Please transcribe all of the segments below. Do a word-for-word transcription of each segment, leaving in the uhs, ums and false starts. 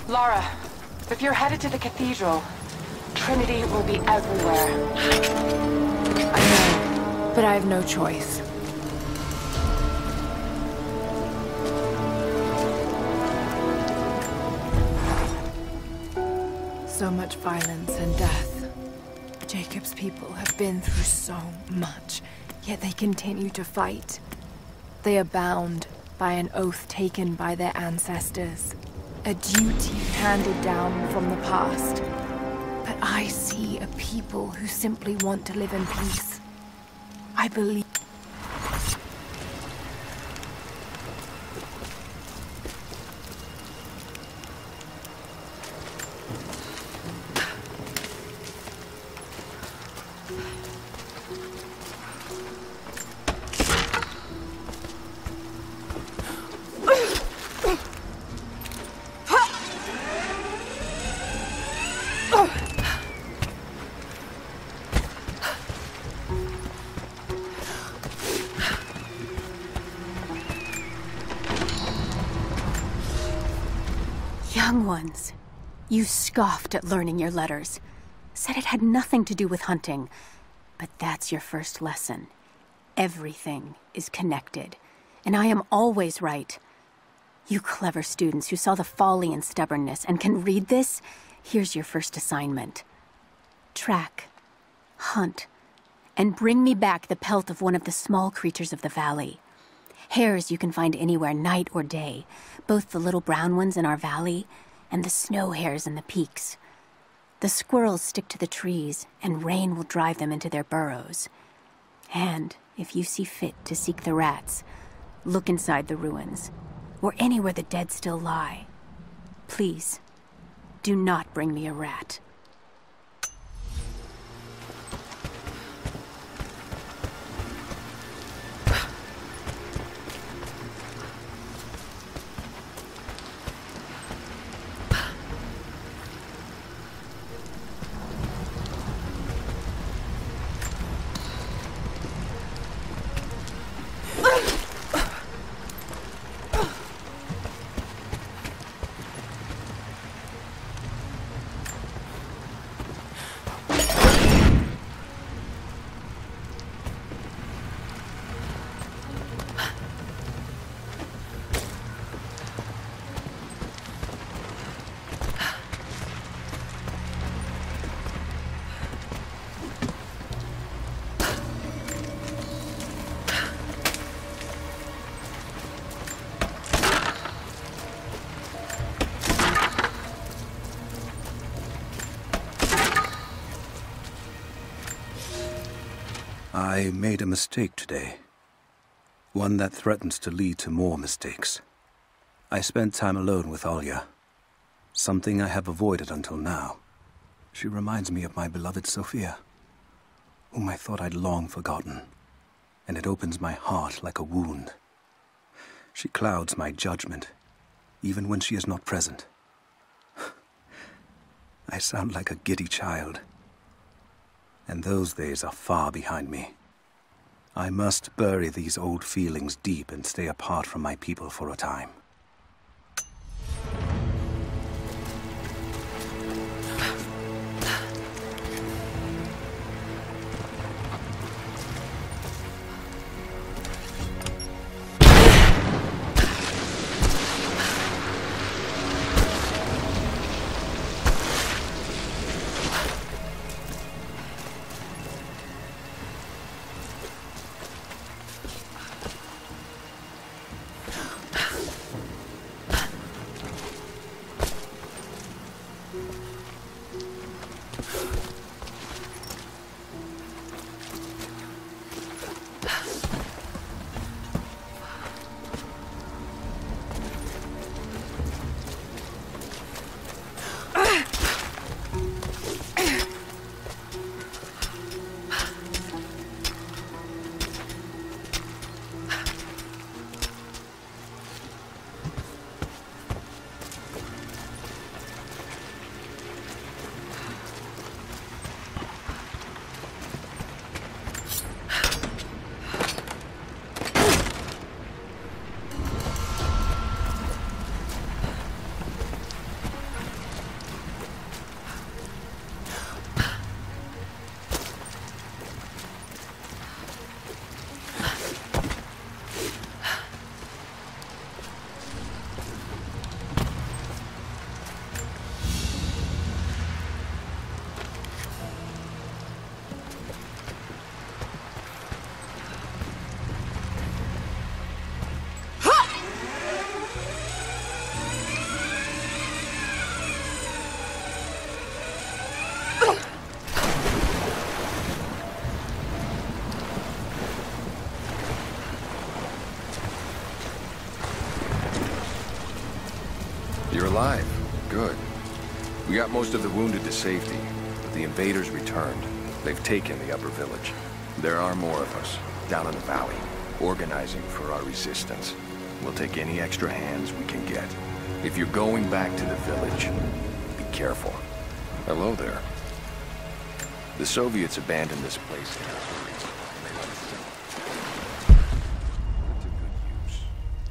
Lara, if you're headed to the cathedral, Trinity will be everywhere. I know, but I have no choice. So much violence and death. Jacob's people have been through so much, yet they continue to fight. They are bound by an oath taken by their ancestors, a duty handed down from the past. But I see a people who simply want to live in peace. I believe... Young ones, you scoffed at learning your letters. Said it had nothing to do with hunting. But that's your first lesson. Everything is connected. And I am always right. You clever students who saw the folly and stubbornness and can read this, here's your first assignment. Track, hunt, and bring me back the pelt of one of the small creatures of the valley. Hares you can find anywhere, night or day. Both the little brown ones in our valley and the snow hares in the peaks. The squirrels stick to the trees, and rain will drive them into their burrows. And if you see fit to seek the rats, look inside the ruins, or anywhere the dead still lie. Please, do not bring me a rat. I made a mistake today. One that threatens to lead to more mistakes. I spent time alone with Olya. Something I have avoided until now. She reminds me of my beloved Sophia, whom I thought I'd long forgotten. And it opens my heart like a wound. She clouds my judgment, even when she is not present. I sound like a giddy child. And those days are far behind me. I must bury these old feelings deep and stay apart from my people for a time. You're alive. Good. We got most of the wounded to safety, but the invaders returned. They've taken the upper village. There are more of us, down in the valley, organizing for our resistance. We'll take any extra hands we can get. If you're going back to the village, be careful. Hello there. The Soviets abandoned this place in a hurry. They let it sit. Put to good use.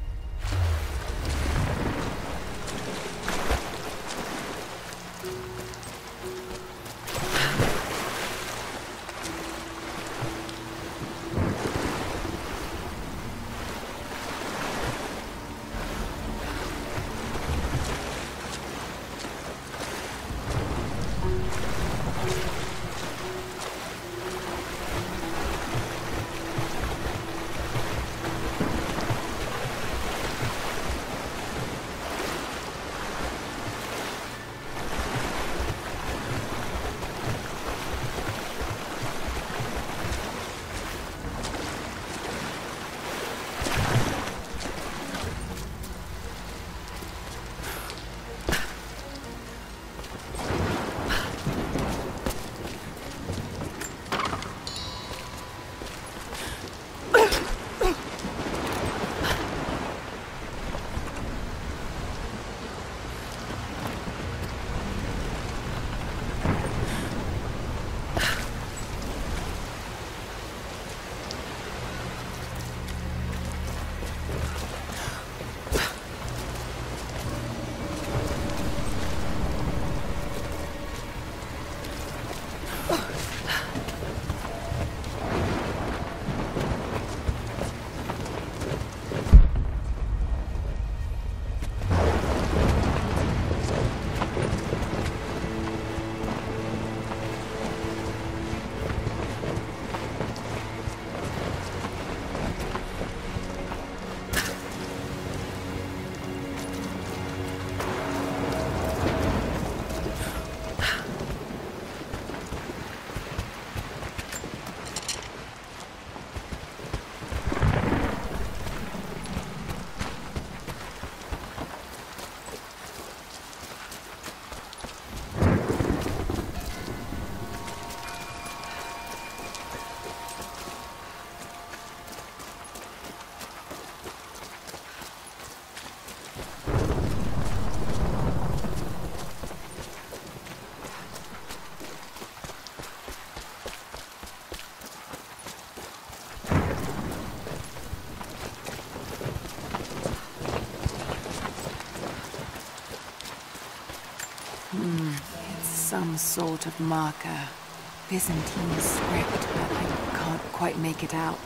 Some sort of marker. Byzantine script, but I can't quite make it out.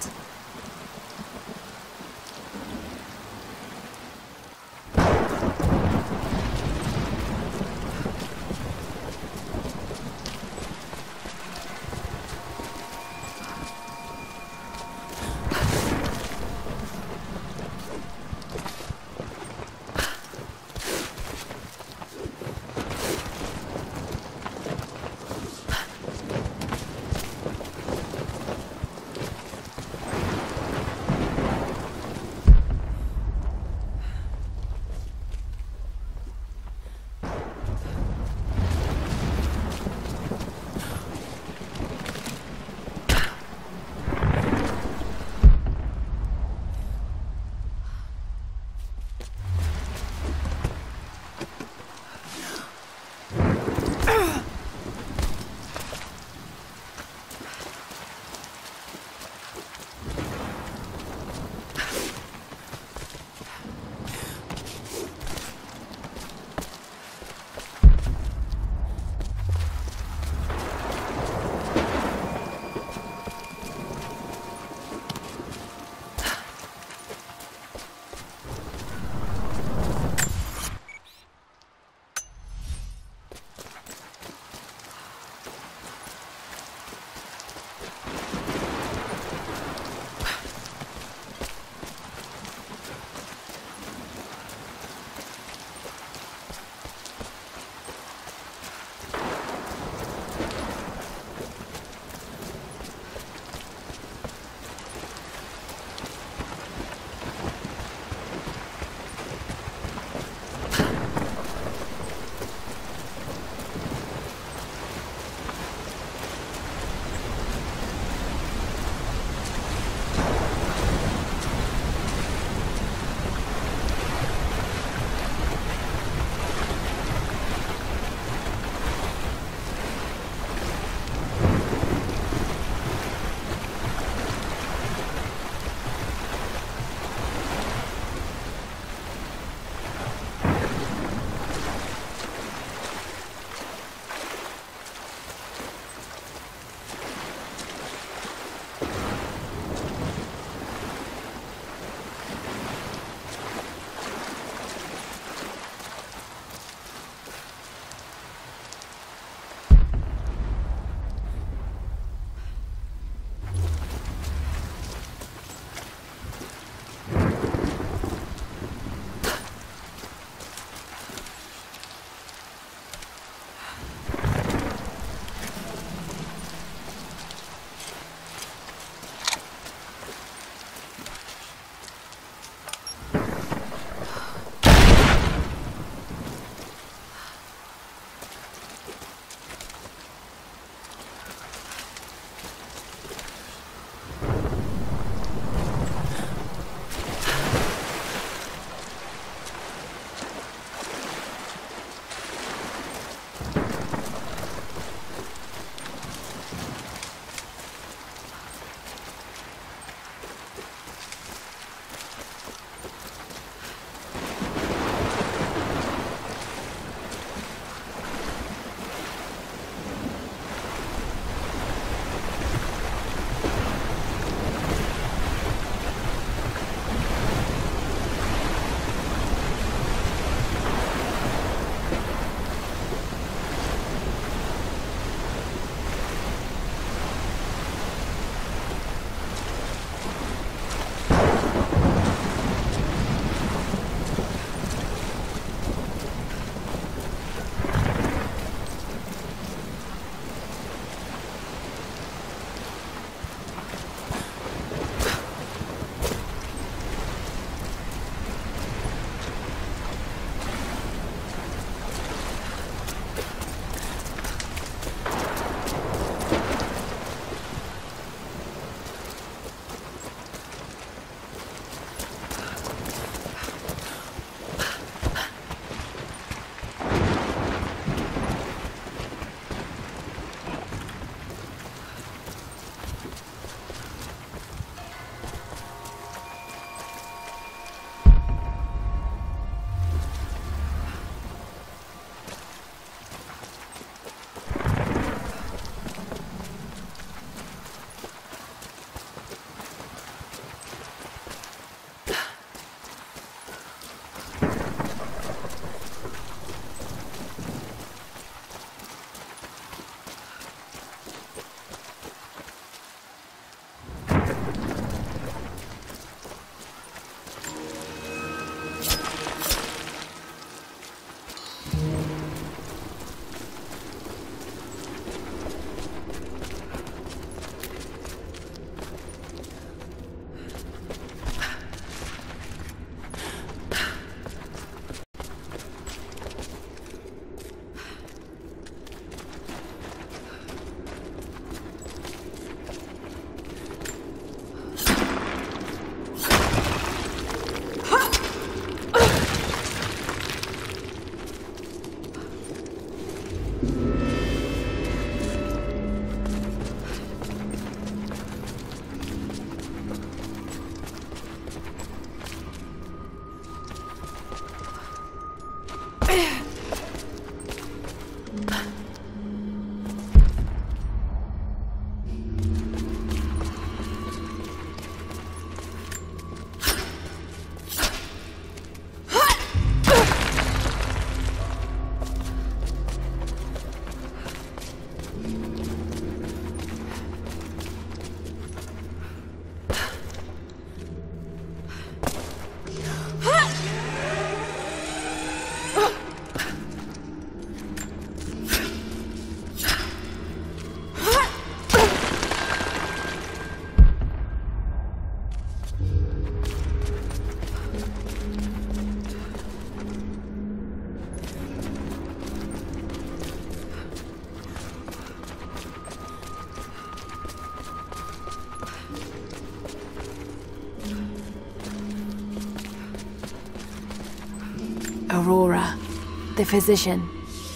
Aurora, the physician.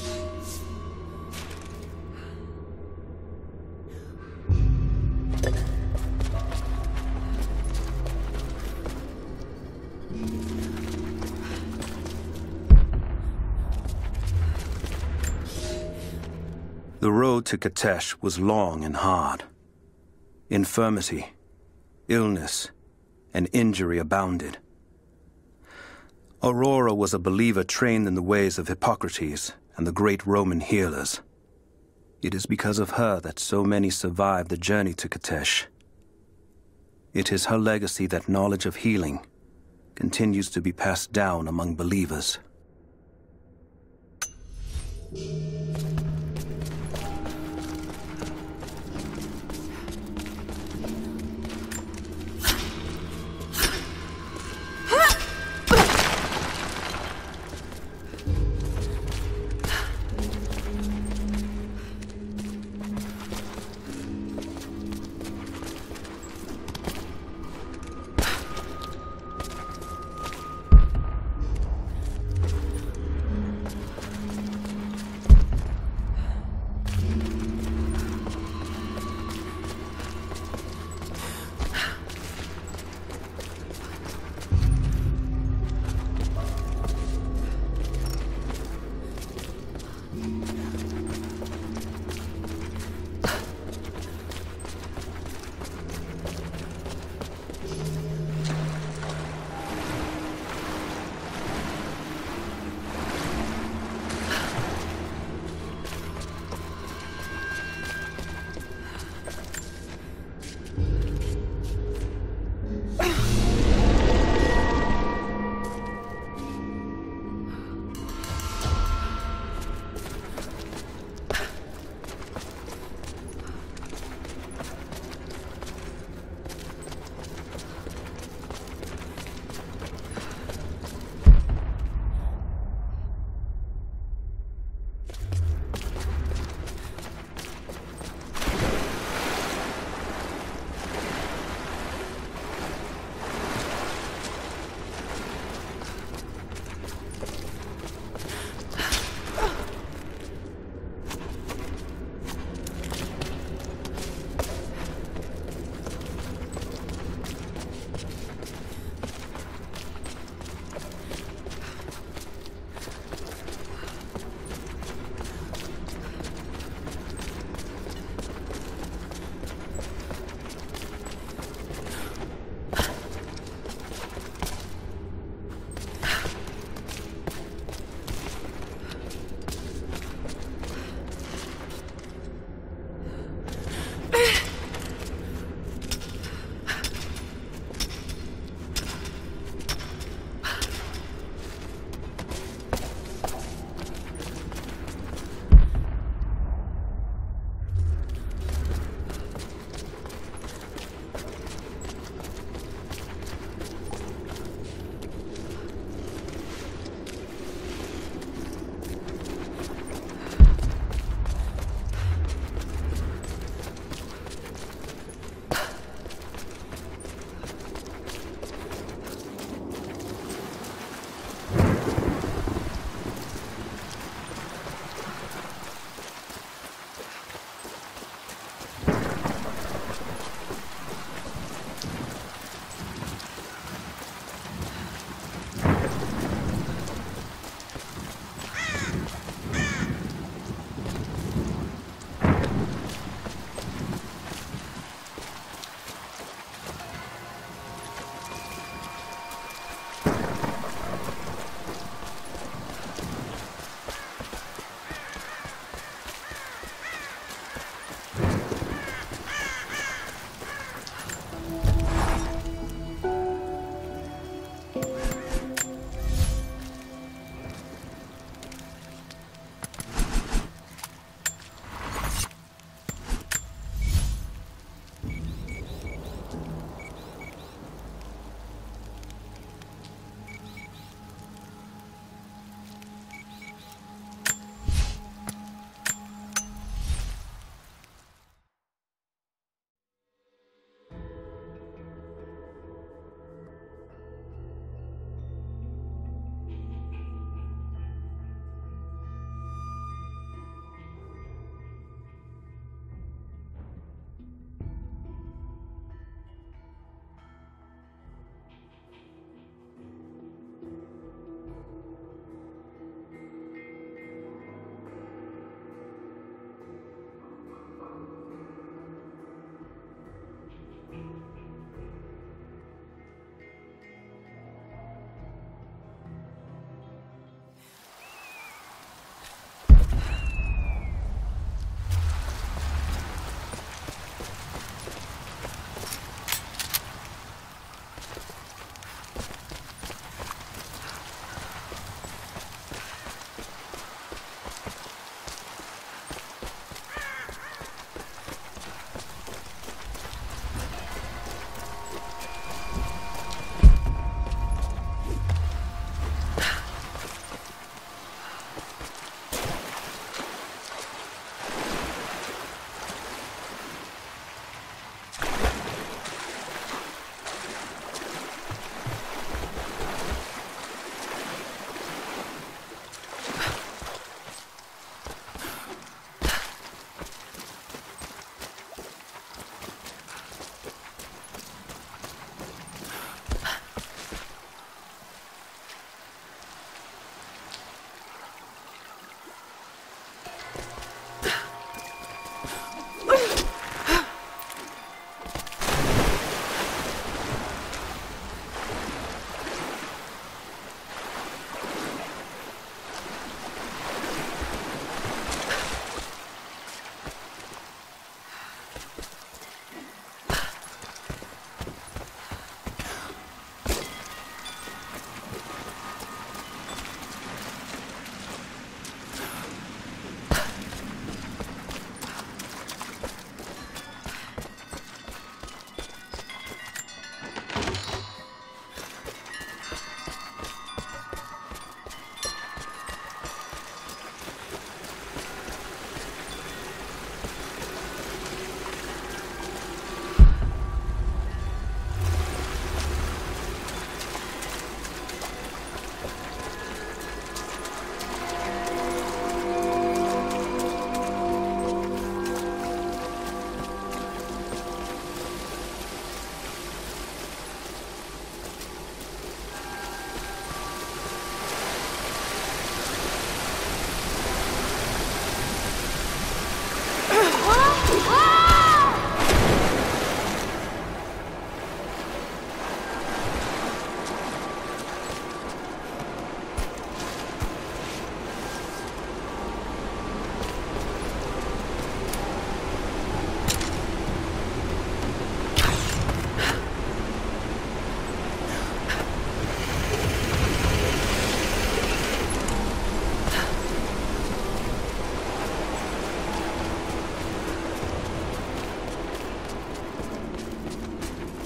The road to Kitezh was long and hard. Infirmity, illness, and injury abounded. Aurora was a believer trained in the ways of Hippocrates and the great Roman healers. It is because of her that so many survived the journey to Kitezh. It is her legacy that knowledge of healing continues to be passed down among believers.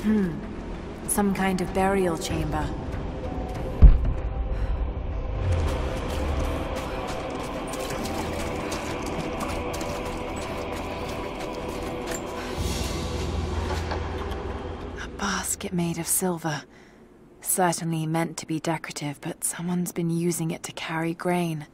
Hmm. Some kind of burial chamber. A basket made of silver. Certainly meant to be decorative, but someone's been using it to carry grain.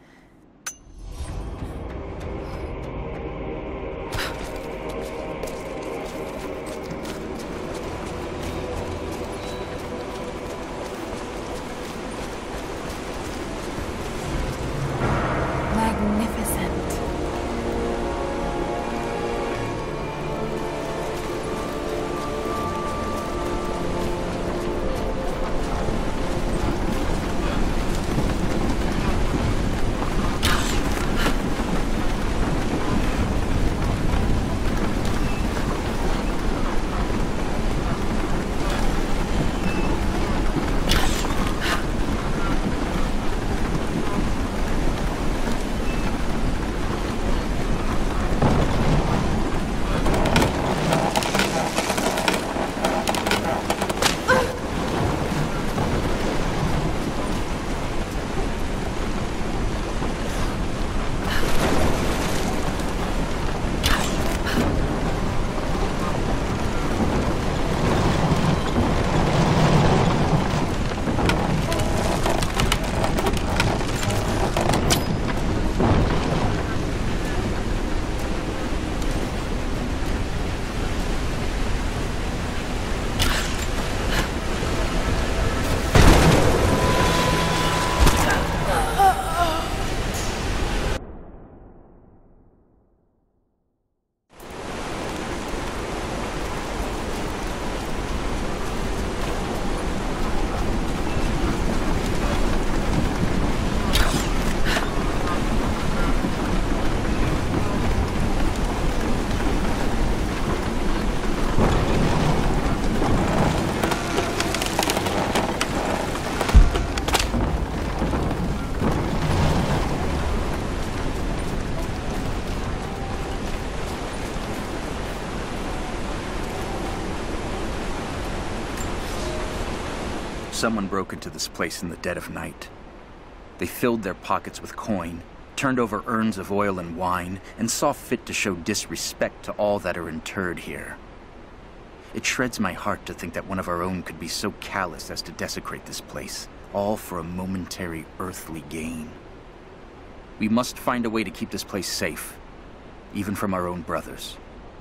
Someone broke into this place in the dead of night. They filled their pockets with coin, turned over urns of oil and wine, and saw fit to show disrespect to all that are interred here. It shreds my heart to think that one of our own could be so callous as to desecrate this place, all for a momentary earthly gain. We must find a way to keep this place safe, even from our own brothers.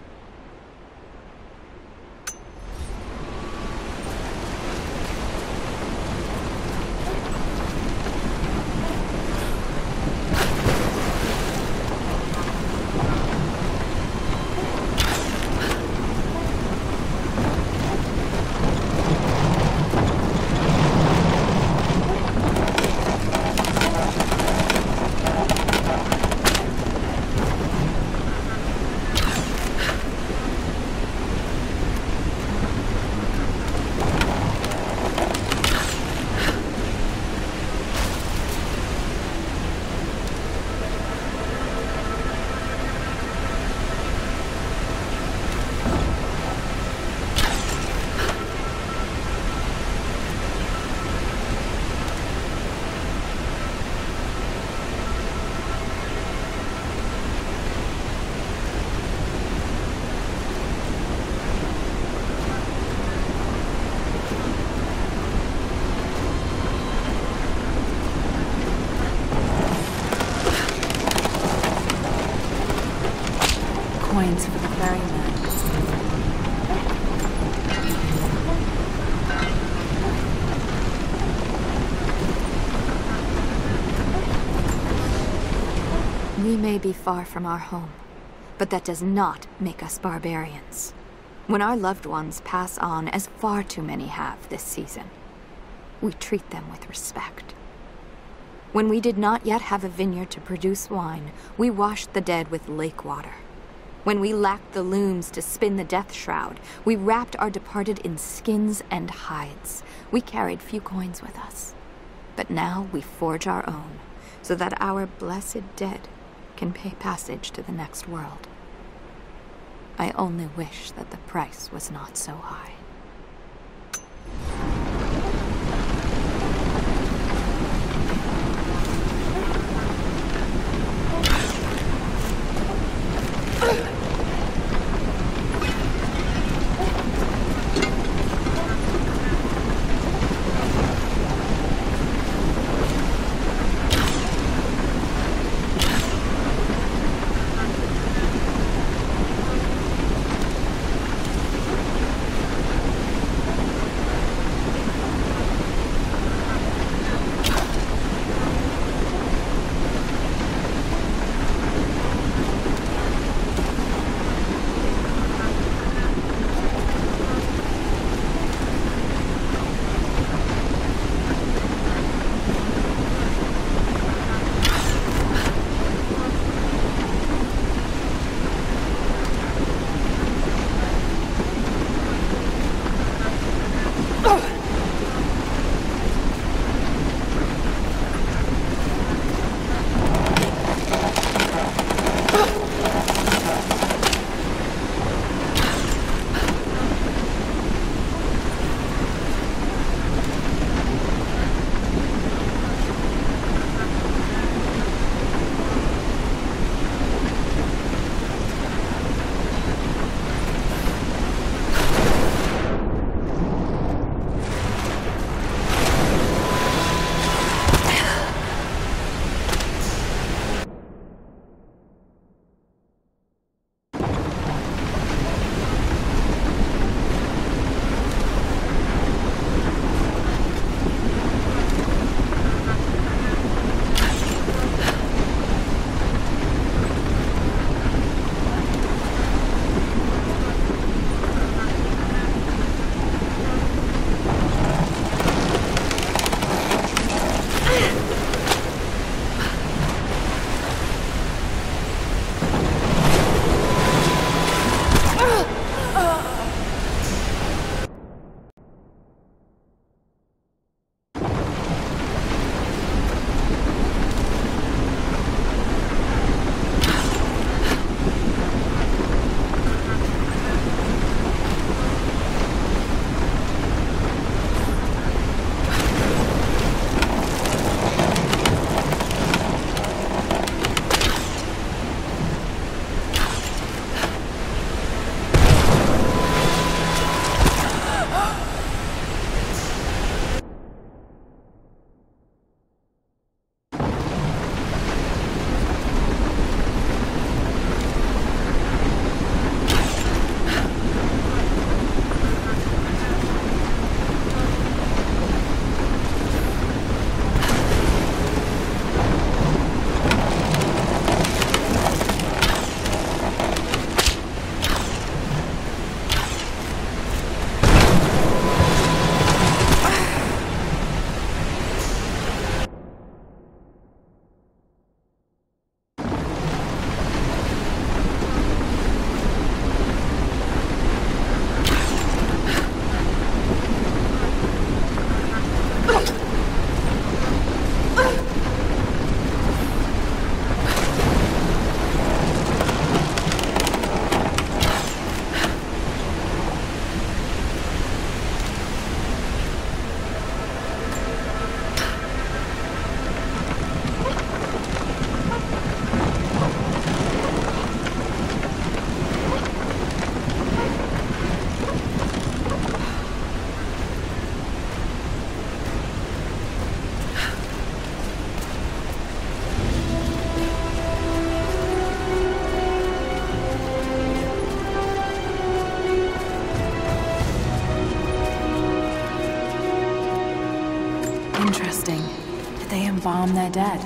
Coins for the ferryman. We may be far from our home, but that does not make us barbarians. When our loved ones pass on, as far too many have this season, we treat them with respect. When we did not yet have a vineyard to produce wine, we washed the dead with lake water. When we lacked the looms to spin the death shroud, we wrapped our departed in skins and hides. We carried few coins with us. But now we forge our own, so that our blessed dead can pay passage to the next world. I only wish that the price was not so high. embalm their dead.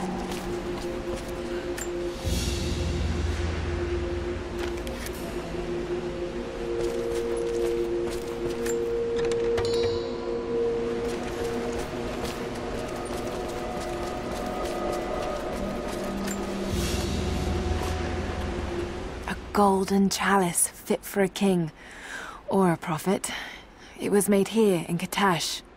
A golden chalice fit for a king, or a prophet. It was made here in Kitezh.